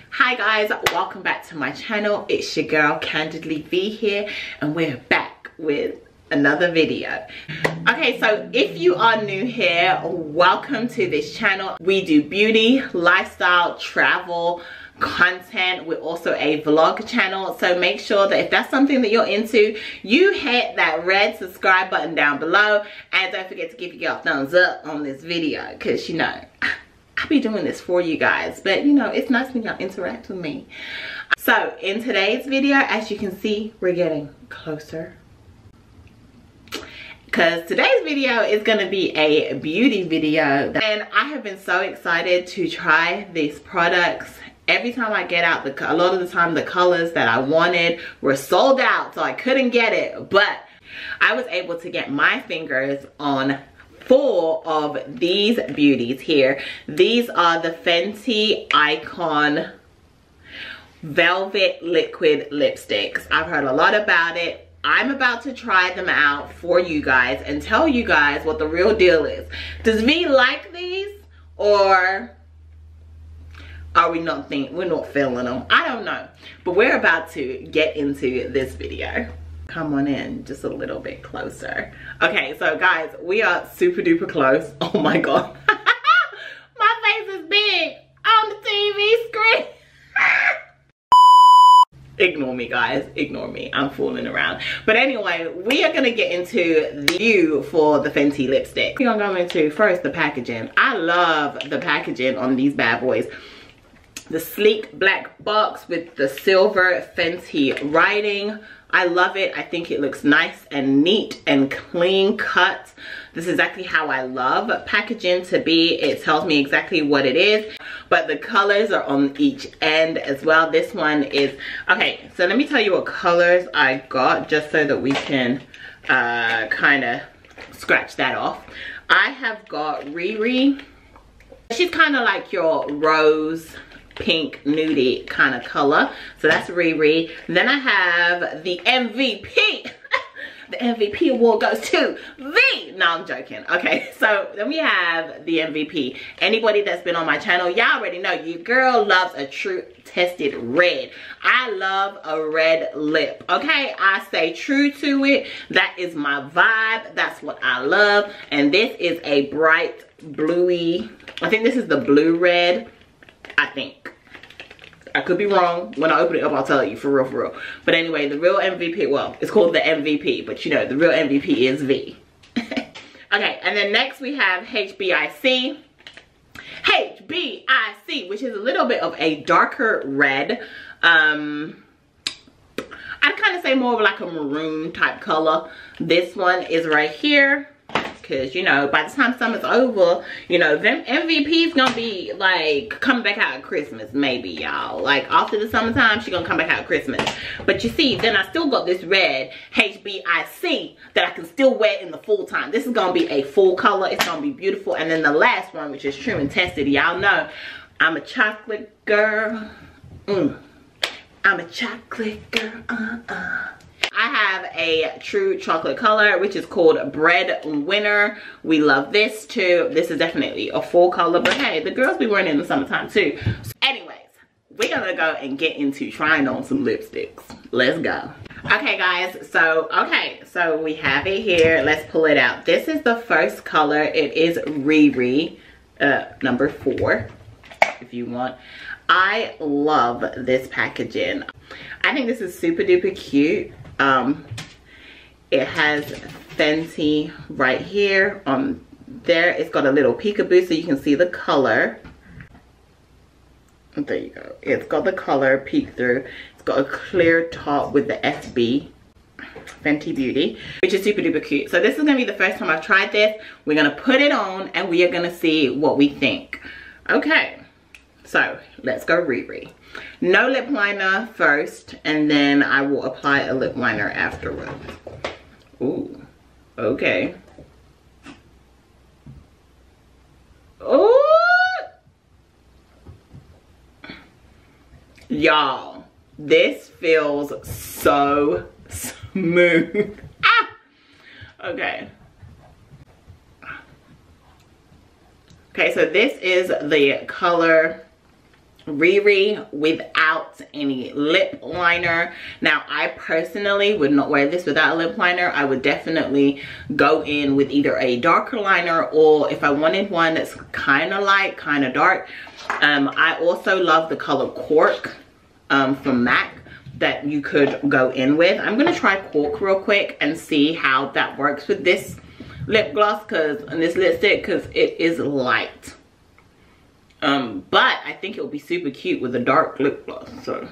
Hi guys, welcome back to my channel. It's your girl Candidly Vee here, and we're back with another video. Okay, so if you are new here, welcome to this channel. We do beauty, lifestyle, travel content. We're also a vlog channel, so make sure that if that's something that you're into, you hit that red subscribe button down below, and don't forget to give your thumbs up on this video, because you know I be doing this for you guys, but you know it's nice when y'all interact with me. So in today's video, as you can see, we're getting closer, because today's video is going to be a beauty video, and I have been so excited to try these products. Every time I get out, a lot of the time the colors that I wanted were sold out, so I couldn't get it, but I was able to get my fingers on 4 of these beauties here. These are the Fenty Icon Velvet Liquid Lipsticks. I've heard a lot about it. I'm about to try them out for you guys and tell you guys what the real deal is. Does Vee like these, or are we're not feeling them? I don't know, but we're about to get into this video. Come on in just a little bit closer. Okay, so guys, we are super duper close. Oh my god. My face is big on the TV screen. Ignore me guys, ignore me, I'm fooling around. But anyway, we are gonna get into the review for the Fenty lipstick. We're gonna go into first the packaging. I love the packaging on these bad boys. The sleek black box with the silver Fenty writing. I love it. I think it looks nice and neat and clean cut. This is exactly how I love packaging to be. It tells me exactly what it is, but the colors are on each end as well. This one is, okay, so let me tell you what colors I got just so that we can kind of scratch that off. I have got Riri. She's kind of like your rose pink nudie kind of color, so that's Riri. Then I have the MVP. The MVP award goes to Vee. No, I'm joking. Okay, so then we have the MVP. Anybody that's been on my channel, y'all already know your girl loves a true tested red. I love a red lip. Okay, I stay true to it. That is my vibe. That's what I love. And this is a bright bluey, I think this is the blue red, I think. I could be wrong. When I open it up, I'll tell you, for real, for real. But anyway, the real MVP, well, it's called the MVP, but you know, the real MVP is Vee. Okay, and then next we have HBIC. HBIC, which is a little bit of a darker red. I'd kind of say more of like a maroon type color. This one is right here. Because you know, by the time summer's over, you know, them MVP's gonna be like coming back out at Christmas, maybe, y'all. Like after the summertime, she's gonna come back out at Christmas. But you see, then I still got this red HBIC that I can still wear in the full time. This is gonna be a full color. It's gonna be beautiful. And then the last one, which is true and tested, y'all know I'm a chocolate girl. I'm a chocolate girl. I have a true chocolate color, which is called Bread Winner. We love this too. This is definitely a full color, but hey, the girls be wearing it in the summertime too. So anyways, we're gonna go and get into trying on some lipsticks. Let's go. Okay guys, so we have it here. Let's pull it out. This is the first color. It is Riri, number 4, if you want. I love this packaging. I think this is super duper cute. It has Fenty right here on there. It's got a little peekaboo so you can see the color. There you go. It's got the color peek through. It's got a clear top with the FB Fenty Beauty, which is super duper cute. So this is gonna be the first time I've tried this. We're gonna put it on and we are gonna see what we think. Okay, so let's go Riri. No lip liner first, and then I will apply a lip liner afterwards. Ooh, okay. Ooh, y'all, this feels so smooth. Ah! Okay. Okay, so this is the color Riri without any lip liner. Now, I personally would not wear this without a lip liner. I would definitely go in with either a darker liner, or if I wanted one that's kind of light, kind of dark. I also love the color Cork from MAC that you could go in with. I'm going to try Cork real quick and see how that works with this lip gloss and this lipstick, because it is light. But I think it will be super cute with a dark lip gloss. So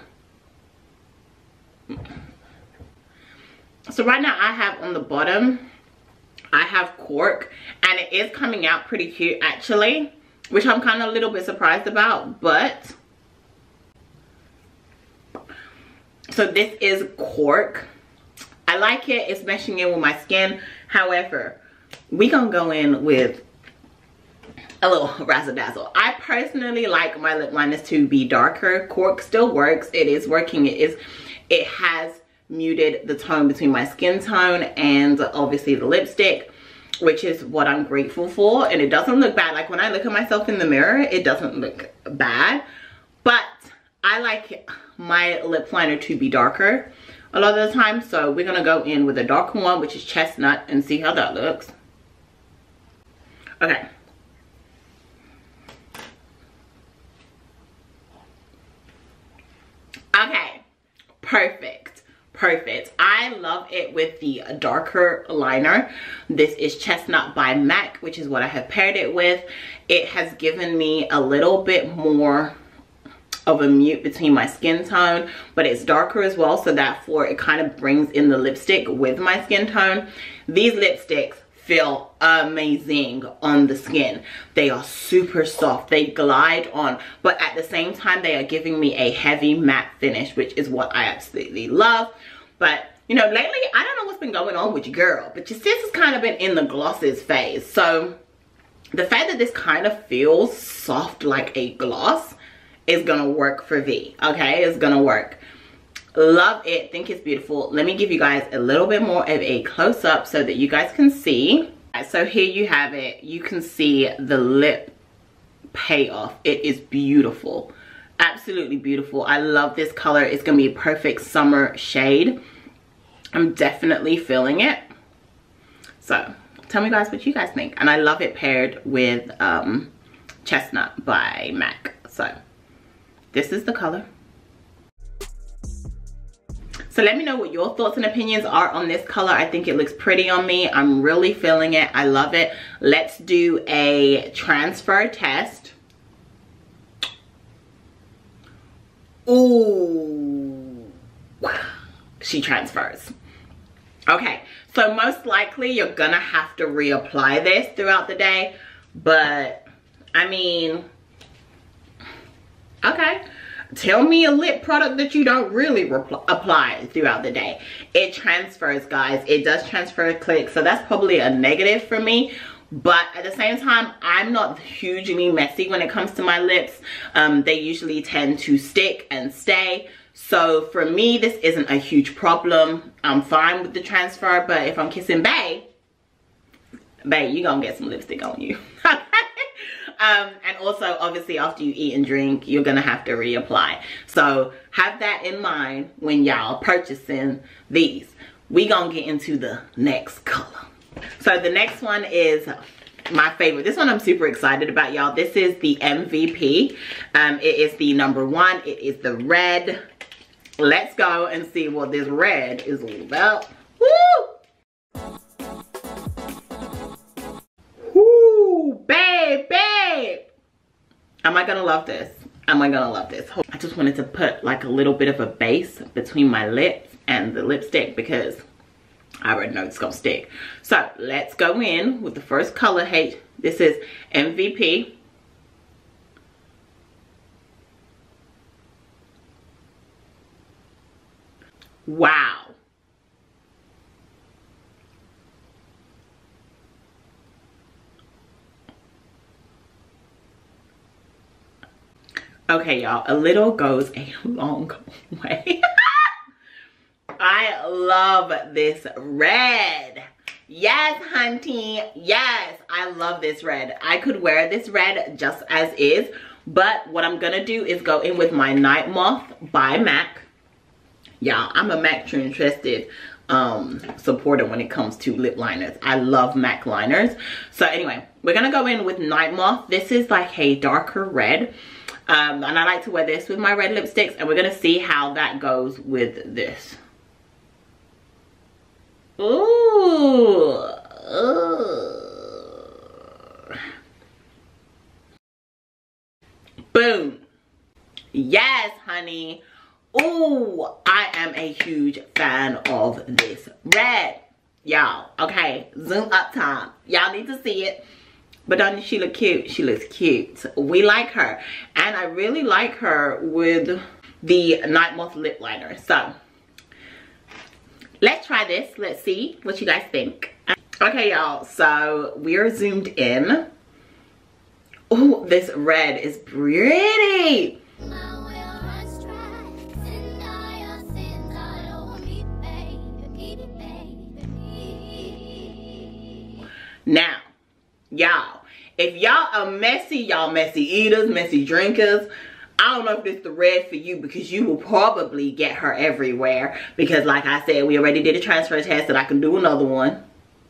right now I have on the bottom, I have Cork, and it is coming out pretty cute actually, which I'm kind of a little bit surprised about. But so this is Cork. I like it. It's meshing in with my skin. However, we gonna go in with a little razzle dazzle. I personally like my lip liners to be darker. Cork still works. It is working. It has muted the tone between my skin tone and obviously the lipstick, which is what I'm grateful for. And it doesn't look bad. Like when I look at myself in the mirror, it doesn't look bad. But I like my lip liner to be darker a lot of the time. So we're gonna go in with a darker one, which is Chestnut, and see how that looks. Okay. Okay, perfect. I love it with the darker liner. This is Chestnut by MAC, which is what I have paired it with. It has given me a little bit more of a mute between my skin tone, but it's darker as well, so therefore it kind of brings in the lipstick with my skin tone. These lipsticks feel amazing on the skin. They are super soft, they glide on, but at the same time they are giving me a heavy matte finish, which is what I absolutely love. But you know, lately I don't know what's been going on with your girl, but your sis has kind of been in the glosses phase. So the fact that this kind of feels soft like a gloss is gonna work for Vee. Okay, it's gonna work. Love it, think it's beautiful. Let me give you guys a little bit more of a close-up so that you guys can see. So here you have it. You can see the lip payoff. It is beautiful, absolutely beautiful. I love this color. It's gonna be a perfect summer shade. I'm definitely feeling it. So tell me guys what you guys think. And I love it paired with Chestnut by MAC. So this is the color. So let me know what your thoughts and opinions are on this color. I think it looks pretty on me. I'm really feeling it. I love it. Let's do a transfer test. Ooh, she transfers. Okay, so most likely you're gonna have to reapply this throughout the day, but I mean, okay. Tell me a lip product that you don't really apply throughout the day. It transfers, guys. It does transfer quick, so that's probably a negative for me. But at the same time, I'm not hugely messy when it comes to my lips. They usually tend to stick and stay. So for me, this isn't a huge problem. I'm fine with the transfer, but if I'm kissing Bae, you're gonna get some lipstick on you. And also, obviously, after you eat and drink, you're gonna have to reapply. So have that in mind when y'all purchasing these. We gonna get into the next color. So the next one is my favorite. This one I'm super excited about, y'all. This is the MVP. It is the #1. It is the red. Let's go and see what this red is all about. Woo! Babe, am I gonna love this? Am I gonna love this? I just wanted to put like a little bit of a base between my lips and the lipstick because I already know it's gonna stick. So let's go in with the first color. Hey, this is MVP. Wow. Okay, y'all, a little goes a long way. I love this red. Yes, hunty, yes, I love this red. I could wear this red just as is, But what I'm gonna do is go in with my Night Moth by MAC. Y'all, I'm a MAC True Trusted supporter when it comes to lip liners. I love MAC liners. So anyway, we're gonna go in with Night Moth. This is like a darker red. And I like to wear this with my red lipsticks, and we're gonna see how that goes with this. Ooh. Boom. Yes, honey. Ooh, I am a huge fan of this red. Y'all, okay, zoom up time. Y'all need to see it. But doesn't she look cute? She looks cute. We like her. And I really like her with the Night Moth lip liner. So, let's try this. Let's see what you guys think. Okay, y'all. So, we're zoomed in. Oh, this red is pretty. Now, y'all, if y'all are messy, y'all messy eaters, messy drinkers, I don't know if this is the red for you, because you will probably get her everywhere. Because like I said, we already did a transfer test, and I can do another one.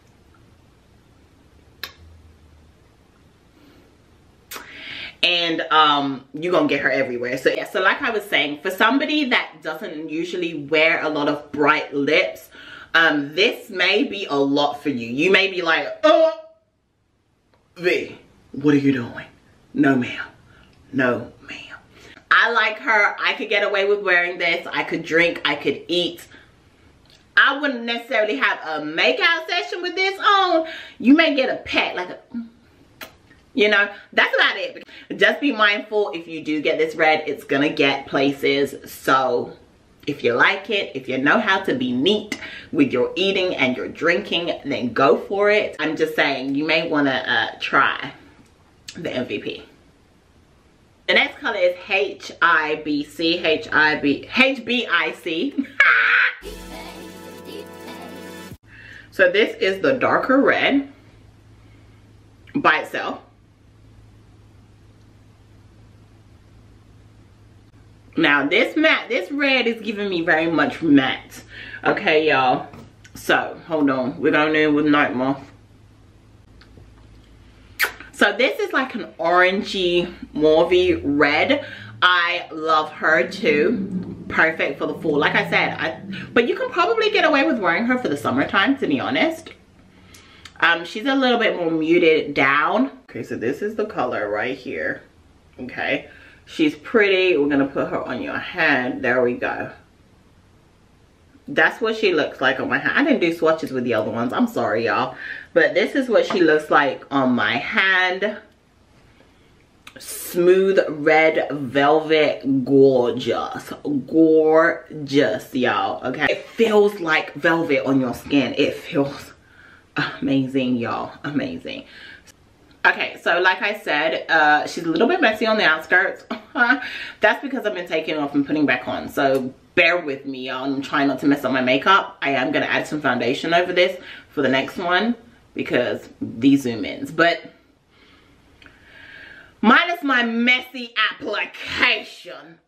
And you're gonna get her everywhere. So yeah, so like I was saying, for somebody that doesn't usually wear a lot of bright lips, this may be a lot for you. You may be like, oh, V, what are you doing? No ma'am. No ma'am. I like her. I could get away with wearing this. I could drink, I could eat. I wouldn't necessarily have a makeout session with this on. You may get a pet, like a, you know, that's about it. Just be mindful, if you do get this red, it's gonna get places. So if you like it, if you know how to be neat with your eating and your drinking, then go for it. I'm just saying, you may wanna try the MVP. The next color is HBIC. So this is the darker red by itself. Now this red is giving me very much matte. Okay, y'all. So hold on, we're going in with Night Moth. So this is like an orangey, mauvey red. I love her too. Perfect for the fall. Like I said, but you can probably get away with wearing her for the summertime, to be honest. She's a little bit more muted down. Okay, so this is the color right here. Okay. She's pretty. We're gonna put her on your hand. There we go. That's what she looks like on my hand. I didn't do swatches with the other ones. I'm sorry, y'all. But this is what she looks like on my hand. Smooth red velvet. Gorgeous. Gorgeous, y'all. Okay. It feels like velvet on your skin. It feels amazing, y'all. Amazing. Okay, so like I said, she's a little bit messy on the outskirts. That's because I've been taking off and putting back on. So bear with me, y'all. I'm trying not to mess up my makeup. I am going to add some foundation over this for the next one, because these zoom ins. But minus my messy application,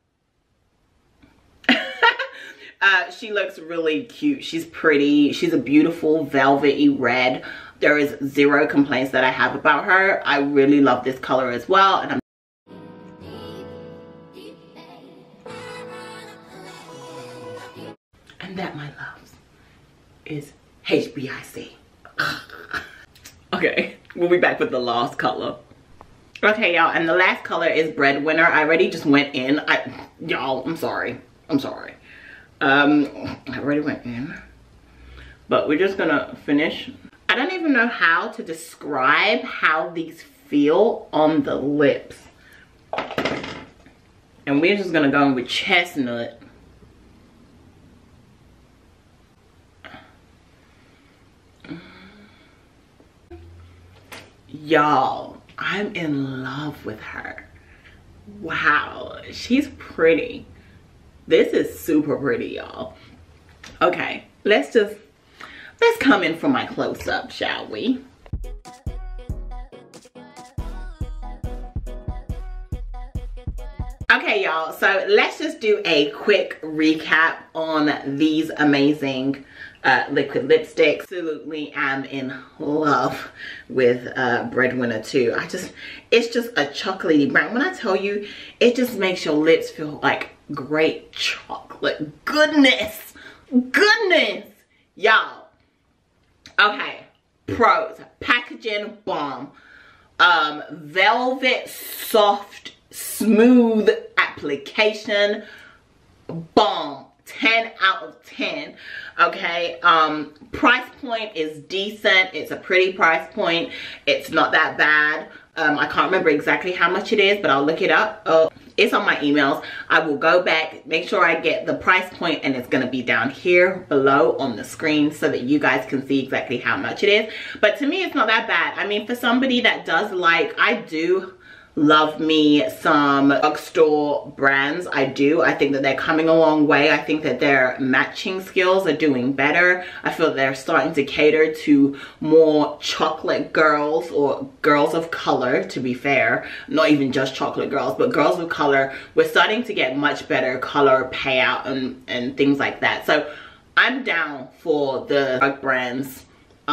she looks really cute. She's pretty. She's a beautiful velvety red. There is zero complaints that I have about her. I really love this color as well. And that, my loves, is HBIC. Okay, we'll be back with the last color. Okay, y'all, and the last color is Breadwinner. I already just went in. Y'all, I'm sorry. I already went in. But we're just gonna finish. I don't even know how to describe how these feel on the lips. And we're just gonna go in with Chestnut. Y'all, I'm in love with her. Wow, she's pretty. This is super pretty, y'all. Okay, let's come in for my close-up, shall we? Okay, y'all, so let's just do a quick recap on these amazing liquid lipsticks. Absolutely am in love with Breadwinner 2. It's just a chocolatey brown. When I tell you, it just makes your lips feel like great chocolate goodness. Y'all. Okay, pros. Packaging bomb. Velvet soft smooth application bomb. 10 out of 10. Okay, price point is decent. It's a pretty price point. It's not that bad. I can't remember exactly how much it is, but I'll look it up. It's on my emails. I will go back, make sure I get the price point, and it's going to be down here below on the screen so that you guys can see exactly how much it is. But to me, it's not that bad. I mean, for somebody that does like, I do love me some drugstore brands. I think that they're coming a long way. I think that their matching skills are doing better. I feel they're starting to cater to more chocolate girls, or girls of color, to be fair. Not even just chocolate girls, but girls of color. We're starting to get much better color payout and things like that. So I'm down for the drug brands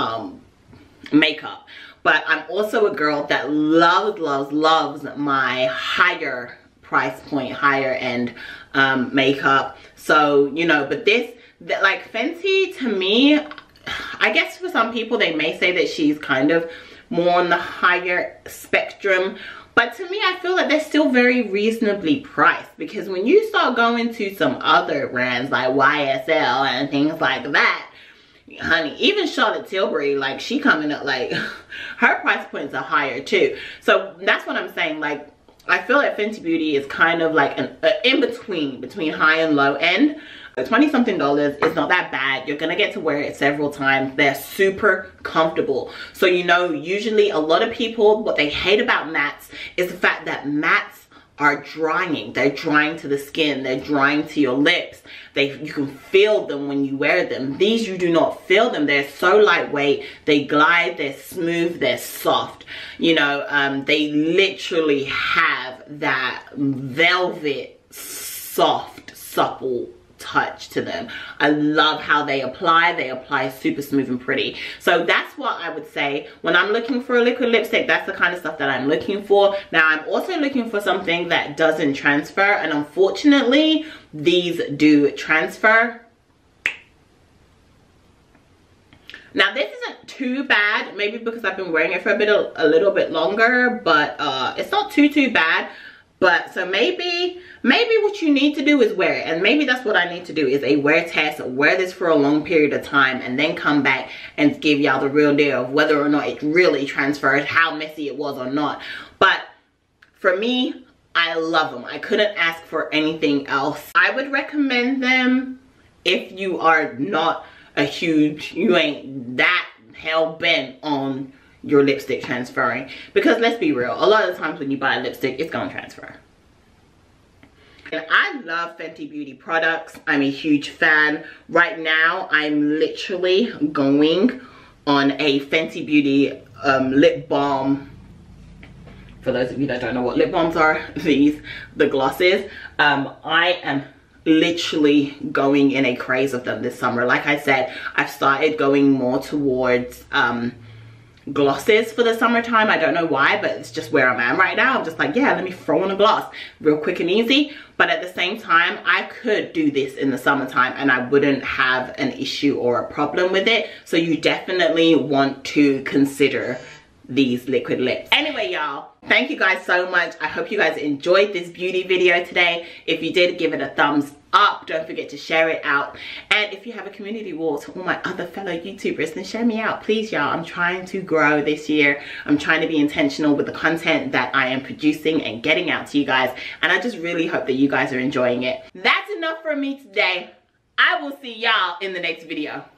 makeup. But I'm also a girl that loves my higher price point, higher end makeup. So, you know, but like Fenty, to me, I guess for some people, they may say that she's kind of more on the higher spectrum. But to me, I feel like they're still very reasonably priced. Because when you start going to some other brands like YSL and things like that, honey, even Charlotte Tilbury, like, she coming up, like, her price points are higher too. So that's what I'm saying. Like, I feel like Fenty Beauty is kind of like an between high and low end. $20-something is not that bad. You're gonna get to wear it several times. They're super comfortable. So, you know, usually a lot of people, what they hate about mattes is the fact that mattes are drying. They're drying to the skin. They're drying to your lips. You can feel them when you wear them. These, you do not feel them. They're so lightweight. They glide. They're smooth. They're soft. You know, they literally have that velvet, soft, supple touch to them. I love how they apply super smooth and pretty. So that's what I would say when I'm looking for a liquid lipstick. That's the kind of stuff that I'm looking for. Now, I'm also looking for something that doesn't transfer, and unfortunately these do transfer. Now, this isn't too bad, maybe because I've been wearing it for a little bit longer, but it's not too bad. But so maybe what you need to do is wear it, and maybe that's what I need to do, is a wear test, wear this for a long period of time, and then come back and give y'all the real deal of whether or not it really transferred, how messy it was or not. But for me, I love them. I couldn't ask for anything else. I would recommend them if you are not you ain't that hell-bent on your lipstick transferring, because let's be real, a lot of times when you buy a lipstick, it's gonna transfer. And I love Fenty Beauty products. I'm a huge fan. Right now, I'm literally going on a Fenty Beauty lip balm. For those of you that don't know what lip balms are, the glosses. I am literally going in a craze of them this summer. Like I said, I've started going more towards glosses for the summertime. I don't know why, but it's just where I'm at right now. I'm just like, yeah, let me throw on a gloss real quick and easy. But at the same time, I could do this in the summertime and I wouldn't have an issue or a problem with it. So you definitely want to consider these liquid lips. Anyway, y'all, thank you guys so much. I hope you guys enjoyed this beauty video today. If you did, give it a thumbs up. Don't forget to share it out. And if you have a community wall to all my other fellow YouTubers, then share me out, please, y'all. I'm trying to grow this year. I'm trying to be intentional with the content that I am producing and getting out to you guys. And I just really hope that you guys are enjoying it. That's enough for me today. I will see y'all in the next video.